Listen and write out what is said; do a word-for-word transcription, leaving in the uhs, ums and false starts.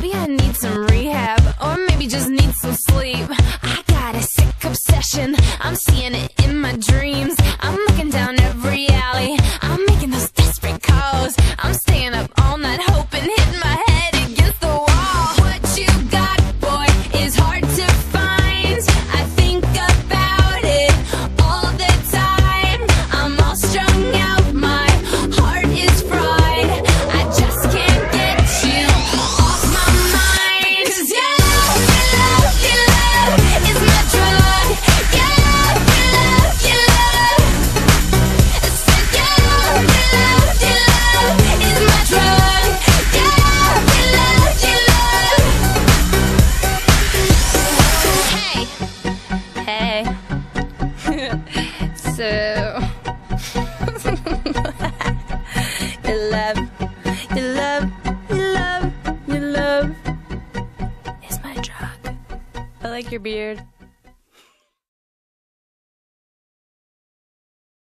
maybe I need some rehab, or maybe just need some sleep. I got a sick obsession, I'm seeing it in my dreams. I'm looking down every alley, I'm making those desperate calls. I'm staying up all night hoping, hitting my head against the wall. What you got, boy, is hard to find. I think about it all the time. I'm all strung out, my heart is fried. I just can't get you off my mind. 'Cause your love, your love, your love is my drug. Your love, your love, your love. I said your love, your love, your love is my drug. Your love, your love, your love. Hey, hey. So your love, your love, your love, your love is my drug. I like your beard.